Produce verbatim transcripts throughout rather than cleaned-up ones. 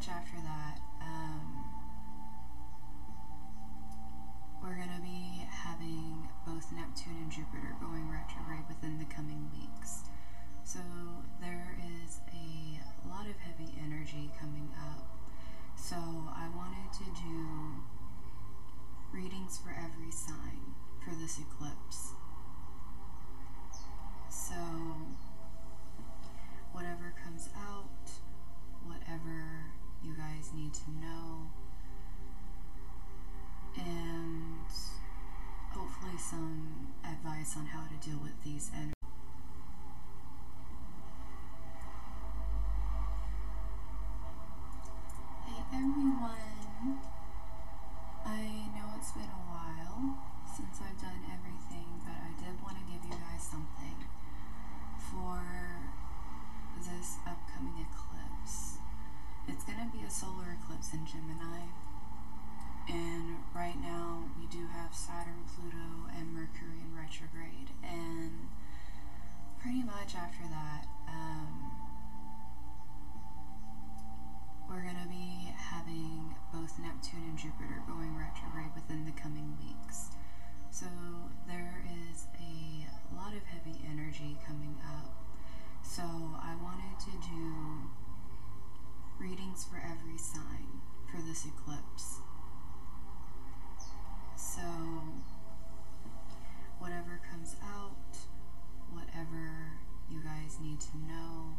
much after that, um, we're going to be having both Neptune and Jupiter going retrograde within the coming weeks. So there is a lot of heavy energy coming up. So I wanted to do readings for every sign for this eclipse. So whatever comes out, whatever you guys need to know, and hopefully some advice on how to deal with these energies. Hey everyone! I know it's been a while since I've done everything, but I did want to give you guys something for this upcoming eclipse. It's going to be a solar eclipse in Gemini, and right now we do have Saturn, Pluto, and Mercury in retrograde, and pretty much after that, um, we're going to be having both Neptune and Jupiter going retrograde within the coming weeks. So there is a lot of heavy energy coming up. So I wanted to do readings for every sign for this eclipse. So whatever comes out, whatever you guys need to know,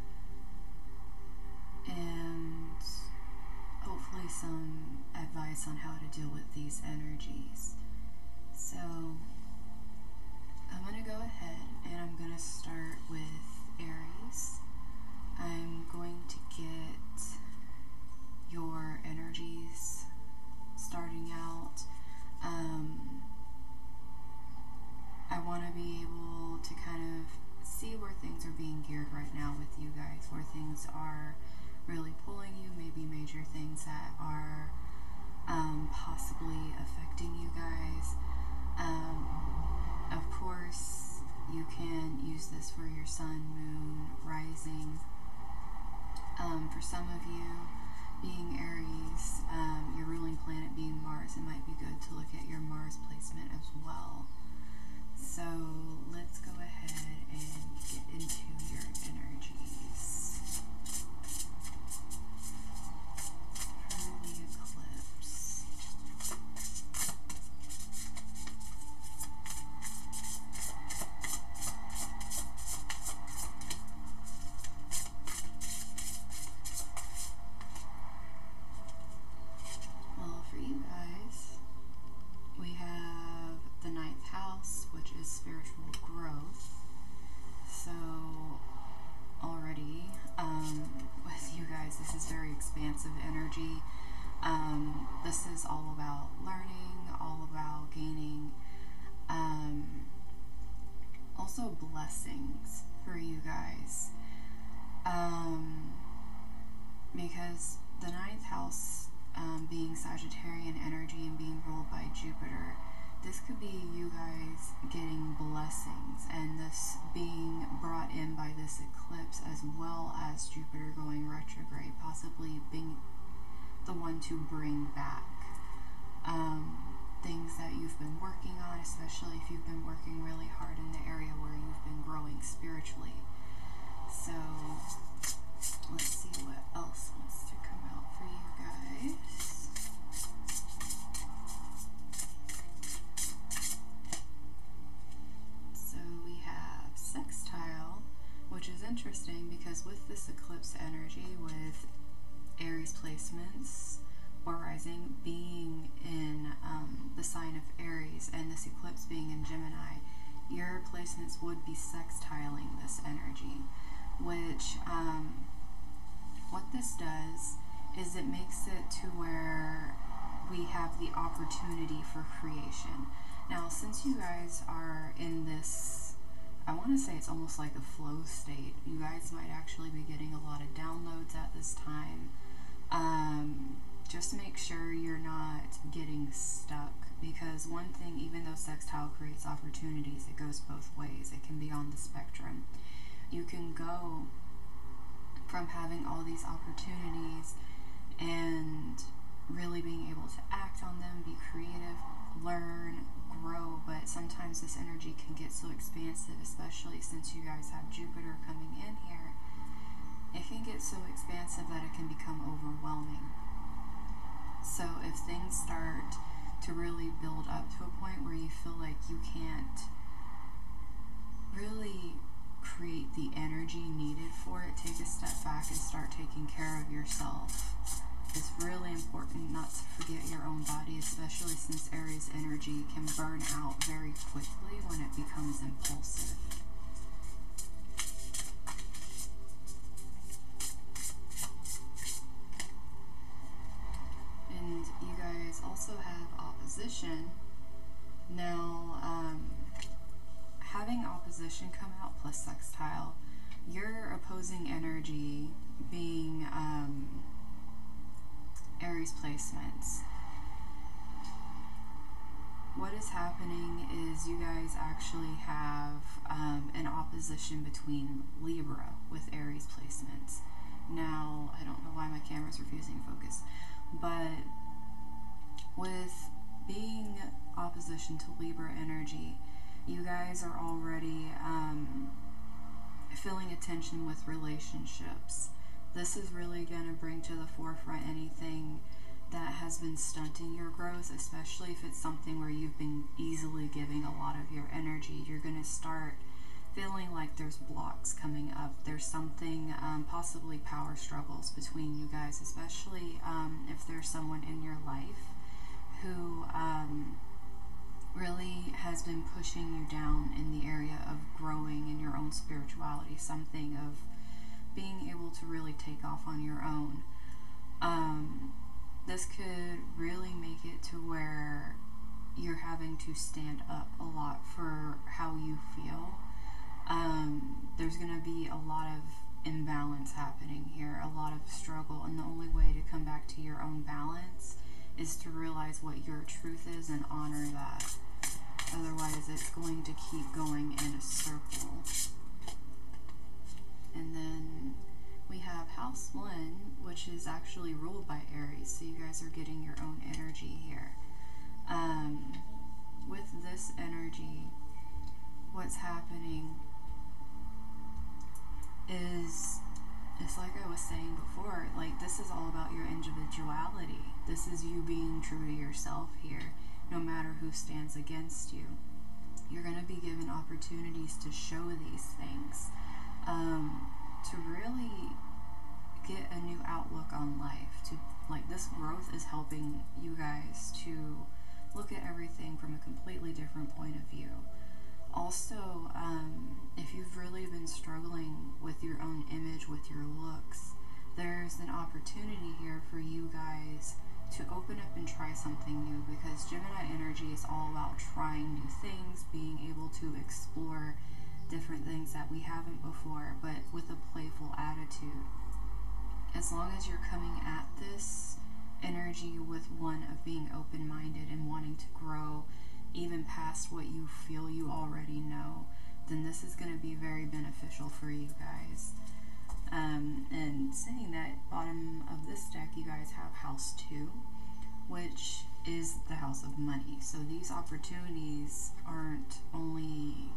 and hopefully some advice on how to deal with these energies. So I'm going to go ahead and I'm going to start with Aries. I'm going to get your energies starting out. Um, I want to be able to kind of see where things are being geared right now with you guys, where things are really pulling you, maybe major things that are um, possibly affecting you guys. Um, of course, you can use this for your sun, moon, rising. Um, for some of you, being Aries, um, your ruling planet being Mars, it might be good to look at your Mars placement as well. So let's go ahead and get into your energies for the eclipse. Well, for you guys, we have the ninth house, which is spiritual growth. So already, um, with you guys, this is very expansive energy. Um, this is all about learning, all about gaining, um, also blessings for you guys. Um, because the ninth house, um, being Sagittarian energy and being ruled by Jupiter, this could be you guys getting blessings, and this being brought in by this eclipse, as well as Jupiter going retrograde, possibly being the one to bring back um, things that you've been working on, especially if you've been working really hard in the area where you've been growing spiritually. So let's see what else wants to come out for you guys. So we have sextile, which is interesting because with this eclipse energy, with Aries placements or rising being in um, the sign of Aries and this eclipse being in Gemini, your placements would be sextiling this energy, which um, what this does is it makes it to where we have the opportunity for creation. Now, since you guys are in this, I want to say it's almost like a flow state, you guys might actually be getting a lot of downloads at this time. Um, just make sure you're not getting stuck, because one thing, even though sextile creates opportunities, it goes both ways. It can be on the spectrum. You can go from having all these opportunities and really being able to act on them, be creative, learn, grow. But sometimes this energy can get so expansive, especially since you guys have Jupiter coming in here. It can get so expansive that it can become overwhelming. So if things start to really build up to a point where you feel like you can't really create the energy needed for it, take a step back and start taking care of yourself. It's really important not to forget your own body, especially since Aries energy can burn out very quickly when it becomes impulsive. And you guys also have opposition. Now, um, having opposition come out plus sextile, your opposing energy being um, Aries placements. What is happening is you guys actually have um, an opposition between Libra with Aries placements. Now, I don't know why my camera's refusing to focus, but with being opposition to Libra energy, you guys are already um, feeling a tension with relationships. This is really going to bring to the forefront anything that has been stunting your growth, especially if it's something where you've been easily giving a lot of your energy. You're going to start feeling like there's blocks coming up. There's something, um, possibly power struggles between you guys, especially um, if there's someone in your life who um, really has been pushing you down in the area of growing in your own spirituality, something of being able to really take off on your own. Um, this could really make it to where you're having to stand up a lot for how you feel. Um, there's going to be a lot of imbalance happening here, a lot of struggle, and the only way to come back to your own balance is to realize what your truth is and honor that. Otherwise, it's going to keep going in a circle. And then we have house one, which is actually ruled by Aries, so you guys are getting your own energy here. Um, with this energy, what's happening is, it's like I was saying before, like this is all about your individuality. This is you being true to yourself here, no matter who stands against you. You're going to be given opportunities to show these things. Um, to really get a new outlook on life. To like this growth is helping you guys to look at everything from a completely different point of view. Also, um, if you've really been struggling with your own image, with your looks, there's an opportunity here for you guys to open up and try something new, because Gemini energy is all about trying new things, being able to explore different things that we haven't before, but with a playful attitude. As long as you're coming at this energy with one of being open-minded and wanting to grow even past what you feel you already know, then this is going to be very beneficial for you guys. Um, and saying that, bottom of this deck, you guys have house two, which is the house of money. So these opportunities aren't only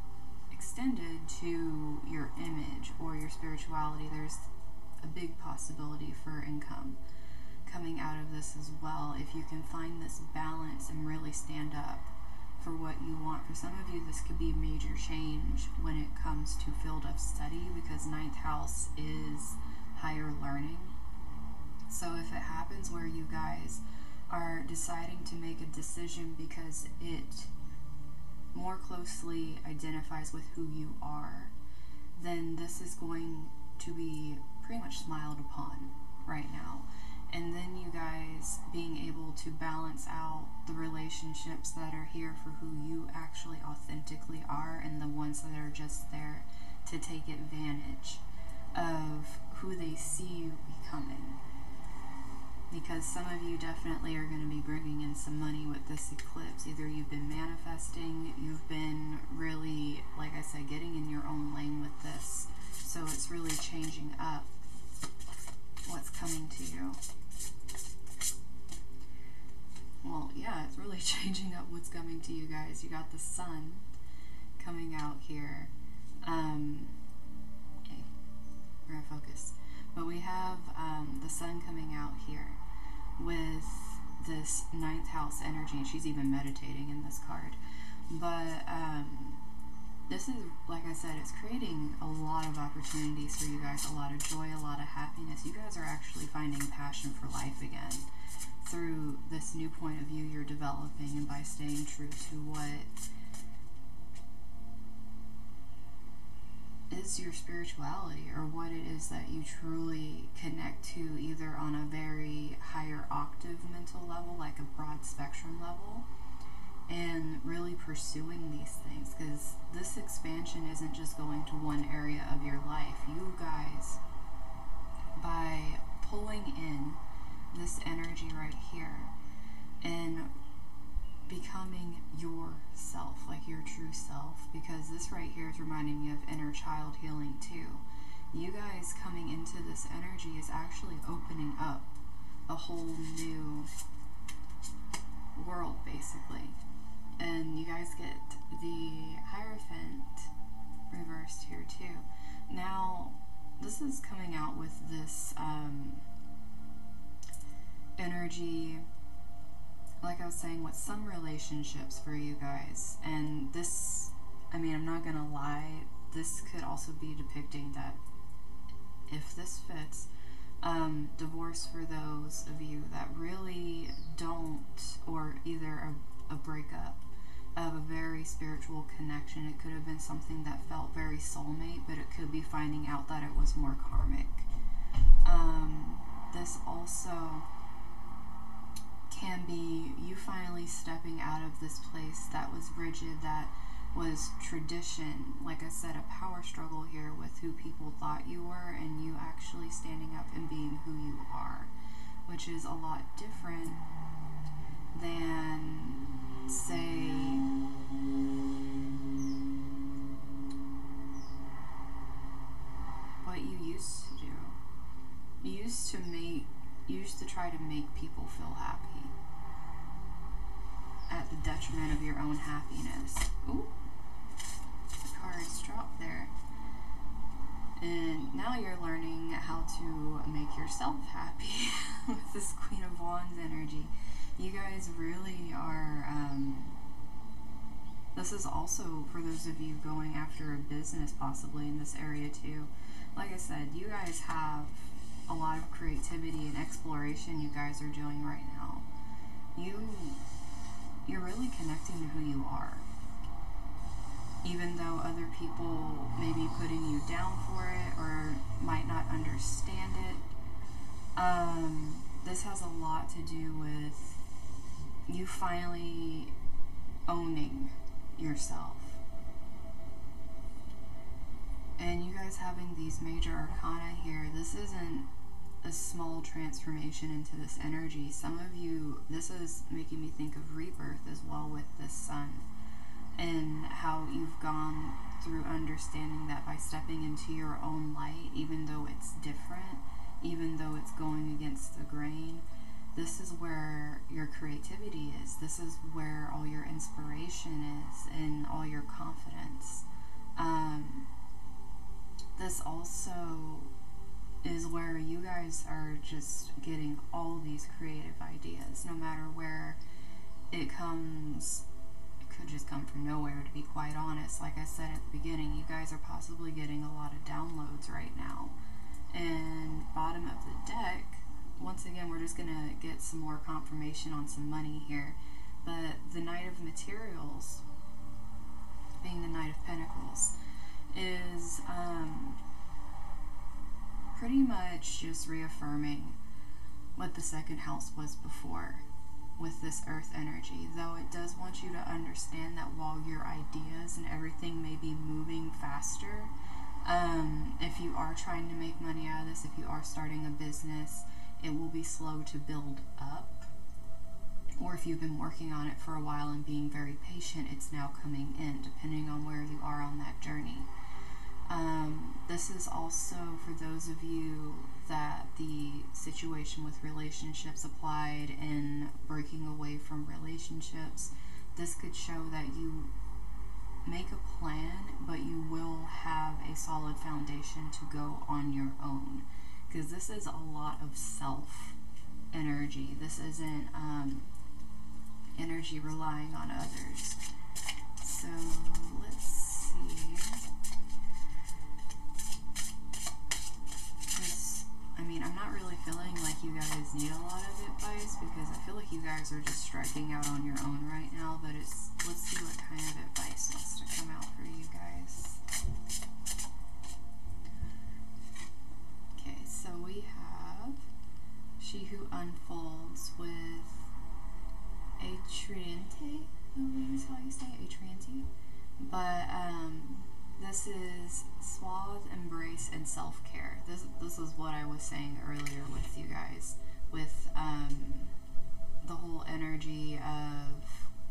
extended to your image or your spirituality. There's a big possibility for income coming out of this as well, if you can find this balance and really stand up for what you want. For some of you, this could be major change when it comes to field of study, because ninth house is higher learning. So if it happens where you guys are deciding to make a decision because it more closely identifies with who you are, then this is going to be pretty much smiled upon right now. And then you guys being able to balance out the relationships that are here for who you actually authentically are, and the ones that are just there to take advantage of who they see you becoming. Because some of you definitely are going to be bringing in some money with this eclipse. Either you've been manifesting, you've been really, like I said, getting in your own lane with this. So it's really changing up what's coming to you. it's really changing up what's coming to you guys. You got the sun coming out here. Um, okay, we're gonna focus. But we have um, the sun coming out here with this ninth house energy, and she's even meditating in this card. But um, this is, like I said, it's creating a lot of opportunities for you guys, a lot of joy, a lot of happiness. You guys are actually finding passion for life again through this new point of view you're developing, and by staying true to what is your spirituality, or what it is that you truly connect to, either on a very higher octave mental level, like a broad spectrum level, and really pursuing these things, because this expansion isn't just going to one area of your life. You guys, by pulling in this energy right here and becoming yourself, like your true self, because this right here is reminding me of inner child healing too. You guys coming into this energy is actually opening up a whole new world, basically. And you guys get the Hierophant reversed here too. Now, this is coming out with this um, energy, like I was saying, with some relationships for you guys. And this, I mean, I'm not gonna lie, this could also be depicting that, if this fits, um, divorce for those of you that really don't, or either a, a breakup of a very spiritual connection. It could have been something that felt very soulmate, but it could be finding out that it was more karmic. Um, this also can be you finally stepping out of this place that was rigid, that was tradition. Like I said, a power struggle here with who people thought you were, and you actually standing up and being who you are, which is a lot different than, say, what you used to do. You used to make, you used to try to make people feel happy at the detriment of your own happiness. Ooh, the cards dropped there. And now you're learning how to make yourself happy with this Queen of Wands energy. You guys really are, um, this is also for those of you going after a business possibly in this area too. Like I said, you guys have a lot of creativity and exploration you guys are doing right now. You, you're really connecting to who you are. Even though other people may be putting you down for it or might not understand it, um, this has a lot to do with you finally owning yourself. And you guys having these major arcana here, this isn't a small transformation into this energy. Some of you, this is making me think of rebirth as well with this sun, and how you've gone through understanding that by stepping into your own light, even though it's different, even though it's going against the grain, this is where your creativity is. This is where all your inspiration is and all your confidence. Um, this also is where you guys are just getting all these creative ideas, no matter where it comes. It could just come from nowhere, to be quite honest. Like I said at the beginning, you guys are possibly getting a lot of downloads right now. And bottom of the deck, once again, we're just gonna get some more confirmation on some money here. But the Knight of Materials, being the Knight of Pentacles, is um, pretty much just reaffirming what the second house was before with this earth energy. Though it does want you to understand that while your ideas and everything may be moving faster, um, if you are trying to make money out of this, if you are starting a business, it will be slow to build up. Or if you've been working on it for a while and being very patient, it's now coming in, depending on where you are on that journey. Um, this is also for those of you that the situation with relationships applied in breaking away from relationships. This could show that you make a plan, but you will have a solid foundation to go on your own. Because this is a lot of self energy. This isn't um, energy relying on others. So let's see. This, I mean, I'm not really feeling like you guys need a lot of advice, because I feel like you guys are just striking out on your own right now. But it's, let's see what kind of advice wants to come out for you guys. Okay, so we have She Who Unfolds with Atriente, I believe is how you say it, Atriente. But um, this is suave, embrace, and self-care. This this is what I was saying earlier with you guys, with um, the whole energy of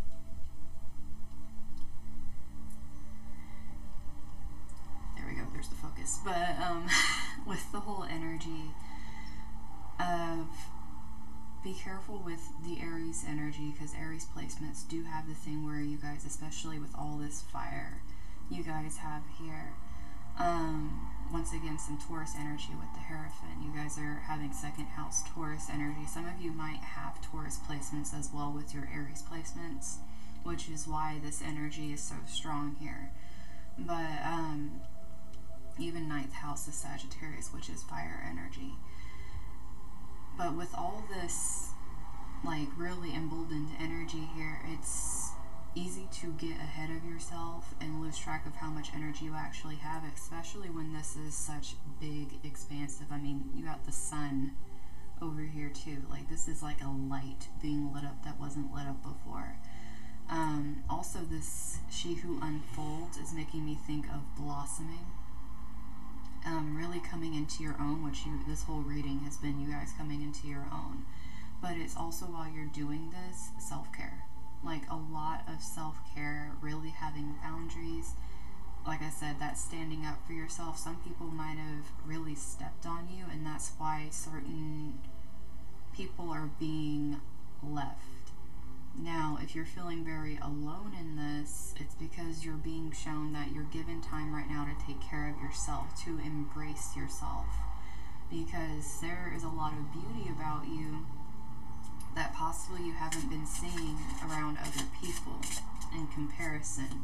there we go. There's the focus. But um, with the whole energy of be careful with the Aries energy, because Aries placements do have the thing where you guys, especially with all this fire you guys have here, um, once again some Taurus energy with the Hierophant. You guys are having second house Taurus energy. Some of you might have Taurus placements as well with your Aries placements, which is why this energy is so strong here. But um, even ninth house is Sagittarius, which is fire energy. But with all this, like, really emboldened energy here, it's easy to get ahead of yourself and lose track of how much energy you actually have, especially when this is such big, expansive. I mean, you got the sun over here too. Like, this is like a light being lit up that wasn't lit up before. Um, also, this She Who Unfolds is making me think of blossoming. Um, really coming into your own, which you, this whole reading has been you guys coming into your own. But it's also, while you're doing this, self-care. Like, a lot of self-care, really having boundaries. Like I said, that's standing up for yourself. Some people might have really stepped on you, and that's why certain people are being left. Now, if you're feeling very alone in this, it's because you're being shown that you're given time right now to take care of yourself, to embrace yourself. Because there is a lot of beauty about you that possibly you haven't been seeing around other people in comparison.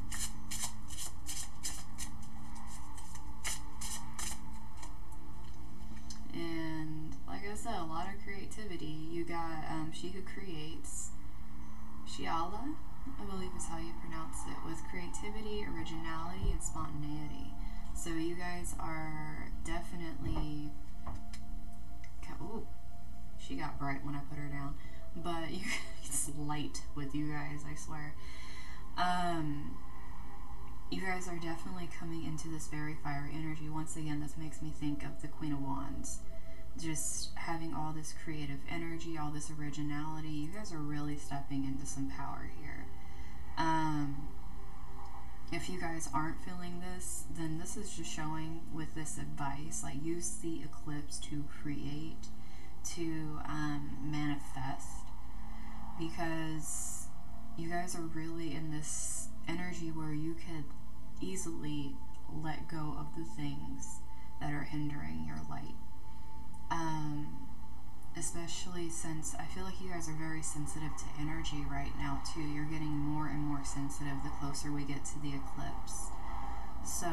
And like I said, a lot of creativity. You got um, She Who Creates, Shiala, I believe is how you pronounce it, with creativity, originality, and spontaneity. So you guys are definitely... Ooh, she got bright when I put her down. But you, it's light with you guys, I swear. Um, you guys are definitely coming into this very fiery energy. Once again, this makes me think of the Queen of Wands. Just having all this creative energy, all this originality. You guys are really stepping into some power here. Um, if you guys aren't feeling this, then this is just showing with this advice, like, use the eclipse to create, to um, manifest, because you guys are really in this energy where you could easily let go of the things that are hindering your light. Um, especially since I feel like you guys are very sensitive to energy right now too. You're getting more and more sensitive the closer we get to the eclipse. So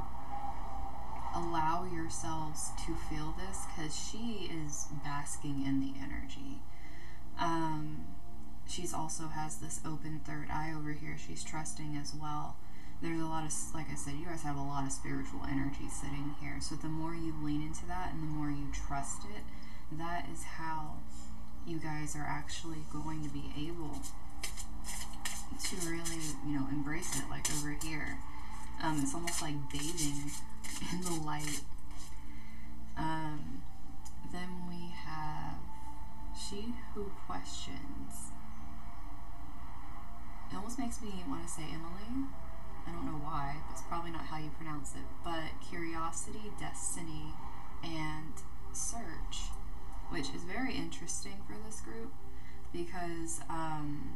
allow yourselves to feel this, because she is basking in the energy. Um, she's also has this open third eye over here. She's trusting as well. There's a lot of, like I said, you guys have a lot of spiritual energy sitting here. So the more you lean into that and the more you trust it, that is how you guys are actually going to be able to really, you know, embrace it. Like over here, um, it's almost like bathing in the light. Um, then we have She Who Questions. It almost makes me want to say Emily. I don't know why, but it's probably not how you pronounce it. But curiosity, destiny, and search, which very interesting for this group because um,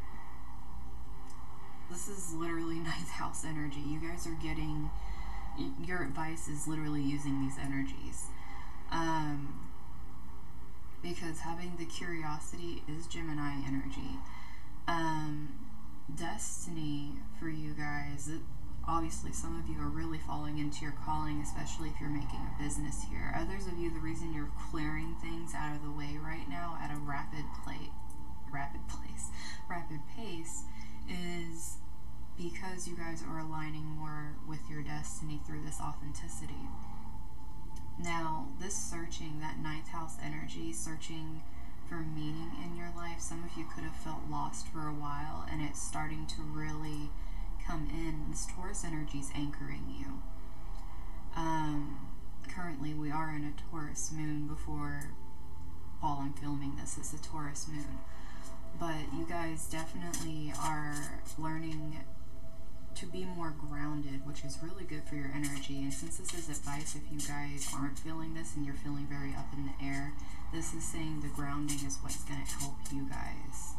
this is literally ninth house energy. You guys are getting, your advice is literally using these energies. Um, because having the curiosity is Gemini energy. Um, destiny for you guys, it, obviously some of you are really falling into your calling, especially if you're making a business here. Others of you, the reason you're clearing things out of the way right now at a rapid play, rapid place, rapid pace is because you guys are aligning more with your destiny through this authenticity. Now, this searching, that ninth house energy, searching for meaning in your life, some of you could have felt lost for a while, and it's starting to really come in. This Taurus energy is anchoring you. Um, currently, we are in a Taurus moon before, while I'm filming this, it's a Taurus moon. But you guys definitely are learning to be more grounded, which is really good for your energy. And since this is advice, if you guys aren't feeling this and you're feeling very up in the air, this is saying the grounding is what's going to help you guys.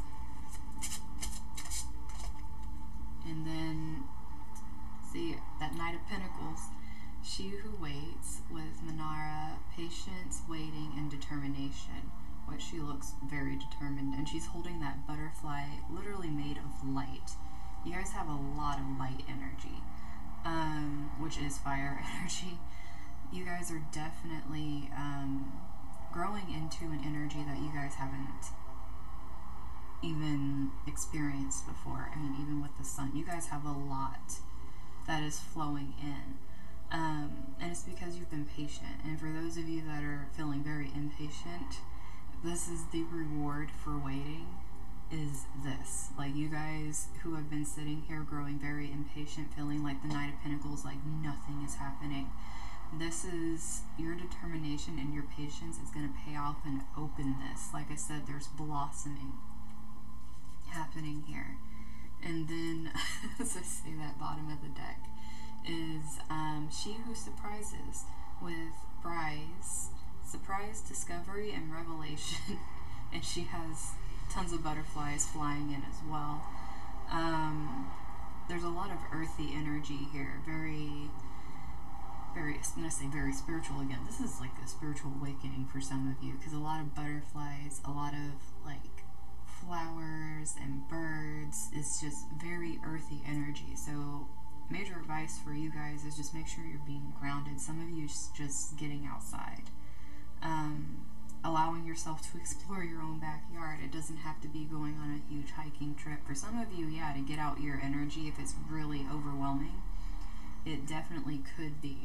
And then, see, that Knight of Pentacles, she who waits with Manara, patience, waiting, and determination. Which she looks very determined, and she's holding that butterfly literally made of light. You guys have a lot of light energy, um, which is fire energy. You guys are definitely um, growing into an energy that you guys haven't even experienced before. I mean, even with the sun, you guys have a lot that is flowing in. Um, and it's because you've been patient. And for those of you that are feeling very impatient, this is the reward for waiting, is this. Like, you guys who have been sitting here growing very impatient, feeling like the Knight of Pentacles, like nothing is happening. This is your determination, and your patience is going to pay off in openness. Like I said, there's blossoming happening here. And then, as I say, that bottom of the deck is um, she who surprises with Bryce. Surprise, discovery, and revelation. And she has tons of butterflies flying in as well. Um, there's a lot of earthy energy here. Very, very, I'm going to say very spiritual again. This is like a spiritual awakening for some of you, because a lot of butterflies, a lot of like flowers and birds. It's just very earthy energy. So major advice for you guys is just make sure you're being grounded. Some of you just getting outside. Um, allowing yourself to explore your own backyard. It doesn't have to be going on a huge hiking trip. For some of you, yeah, to get out your energy if it's really overwhelming, it definitely could be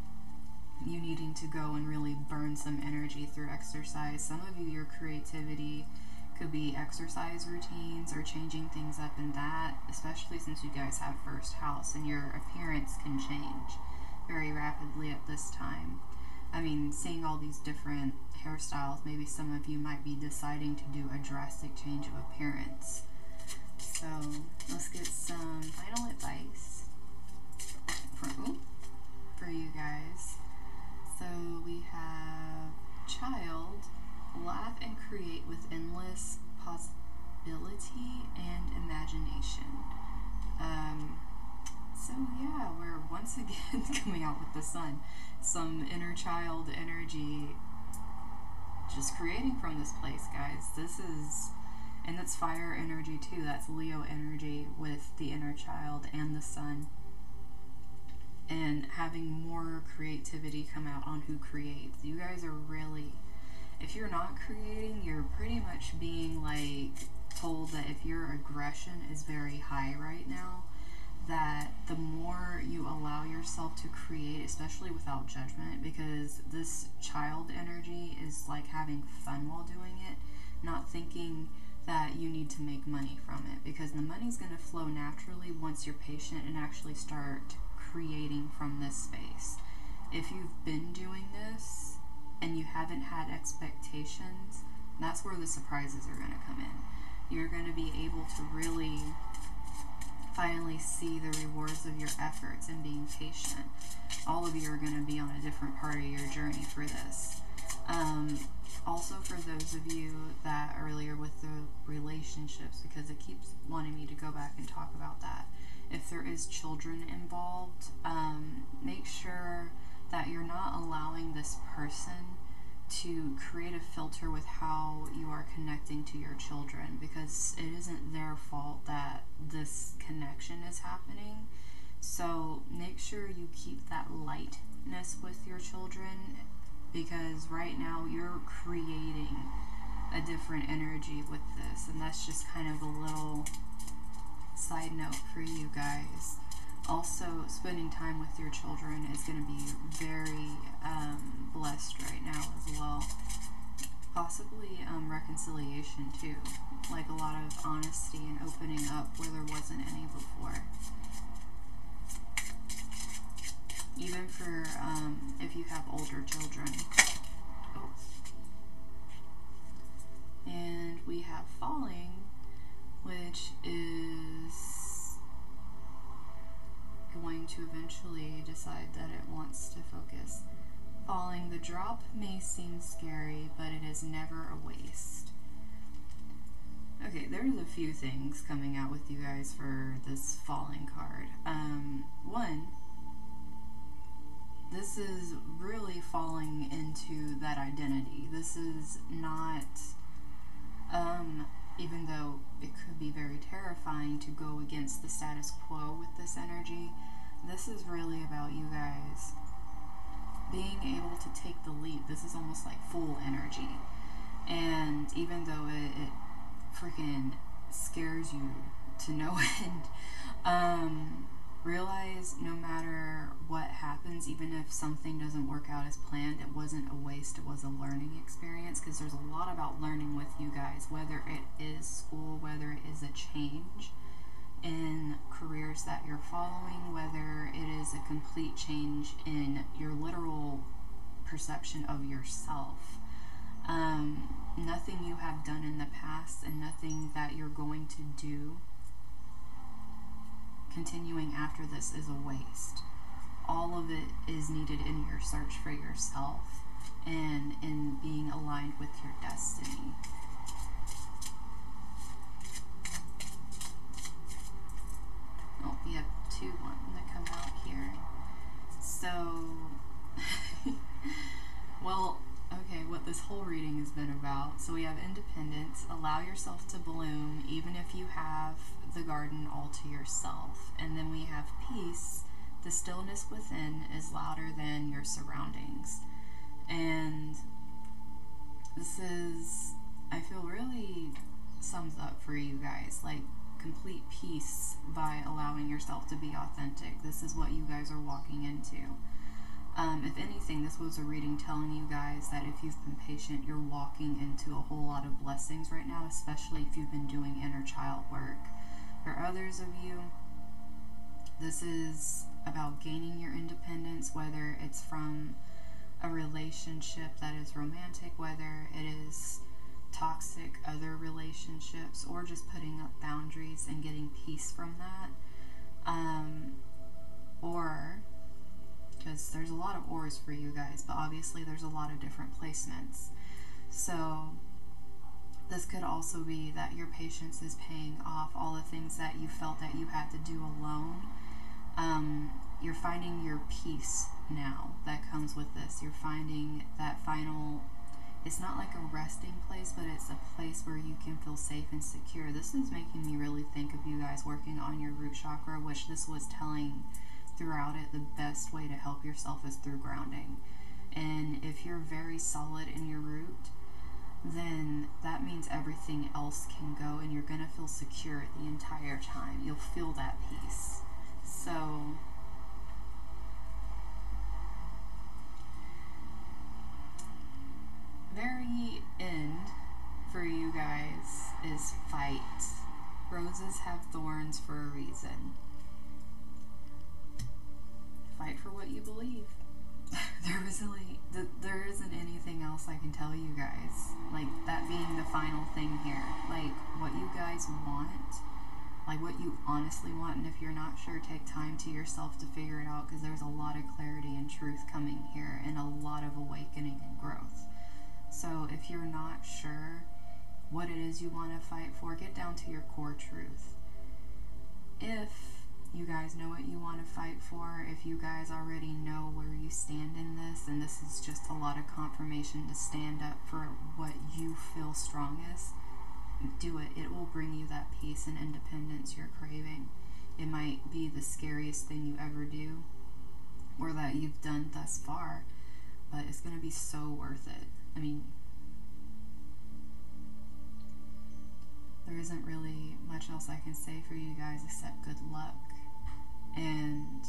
you needing to go and really burn some energy through exercise. Some of you, your creativity could be exercise routines or changing things up in that, especially since you guys have first house and your appearance can change very rapidly at this time. I mean, seeing all these different hairstyles, maybe some of you might be deciding to do a drastic change of appearance. So, let's get some final advice for, ooh, for you guys. So, we have child, laugh and create with endless possibility and imagination. Um, so, yeah, we're once again coming out with the sun. Some inner child energy just creating from this place, guys. This is, and that's fire energy too. That's Leo energy with the inner child and the sun. And having more creativity come out on who creates. You guys are really, if you're not creating, you're pretty much being like told that if your aggression is very high right now, that the more you allow yourself to create, especially without judgment, because this child energy is like having fun while doing it, not thinking that you need to make money from it, because the money's going to flow naturally once you're patient and actually start creating from this space. If you've been doing this and you haven't had expectations, that's where the surprises are going to come in. You're going to be able to really finally see the rewards of your efforts and being patient. All of you are going to be on a different part of your journey for this. Um, also, for those those of you that earlier with the relationships, because it keeps wanting me to go back and talk about that. If there is children involved, um, make sure that you're not allowing this person to create a filter with how you are connecting to your children, because it isn't their fault that this connection is happening. So make sure you keep that lightness with your children, because right now you're creating a different energy with this, and that's just kind of a little side note for you guys. Also, spending time with your children is going to be very um, blessed right now as well. Possibly um, reconciliation too, like a lot of honesty and opening up where there wasn't any before. Even for um, if you have older children. Oh. And we have falling, which is going to eventually decide that it wants to focus. Falling, the drop may seem scary, but it is never a waste. Okay, there's a few things coming out with you guys for this falling card. Um, one, this is really falling into that identity. This is not, um, even though it could be very terrifying to go against the status quo with this energy, this is really about you guys being able to take the leap. This is almost like full energy. And even though it, it freaking scares you to no end, um, realize no matter what happens, even if something doesn't work out as planned, it wasn't a waste, it was a learning experience, because there's a lot about learning with you guys, whether it is school, whether it is a change in careers that you're following, whether it is a complete change in your literal perception of yourself. Um, nothing you have done in the past and nothing that you're going to do continuing after this is a waste. All of it is needed in your search for yourself and in being aligned with your destiny. Oh, we have two wanting to come out here. So, well, okay, what this whole reading has been about. So we have independence, allow yourself to bloom, even if you have the garden all to yourself. And then we have peace, the stillness within is louder than your surroundings. And this is, I feel really sums up for you guys, like complete peace by allowing yourself to be authentic. This is what you guys are walking into. Um, if anything, this was a reading telling you guys that if you've been patient, you're walking into a whole lot of blessings right now, especially if you've been doing inner child work. For others of you, this is about gaining your independence, whether it's from a relationship that is romantic, whether it is toxic other relationships, or just putting up boundaries and getting peace from that. Um, or, because there's a lot of ors for you guys, but obviously there's a lot of different placements. So this could also be that your patience is paying off all the things that you felt that you had to do alone. Um, you're finding your peace now that comes with this. You're finding that final, it's not like a resting place, but it's a place where you can feel safe and secure. This is making me really think of you guys working on your root chakra, which this was telling throughout it, the best way to help yourself is through grounding. And if you're very solid in your root, then that means everything else can go and you're going to feel secure the entire time. You'll feel that peace. So very end for you guys is fight. Roses have thorns for a reason. Fight for what you believe. there is really, there isn't anything else I can tell you guys. Like, that being the final thing here. Like, what you guys want, like what you honestly want, and if you're not sure, take time to yourself to figure it out, because there's a lot of clarity and truth coming here, and a lot of awakening and growth. So if you're not sure what it is you want to fight for, get down to your core truth. If you guys know what you want to fight for, if you guys already know where you stand in this, and this is just a lot of confirmation to stand up for what you feel strongest, do it. It will bring you that peace and independence you're craving. It might be the scariest thing you ever do, or that you've done thus far, but it's going to be so worth it. I mean, there isn't really much else I can say for you guys except good luck. And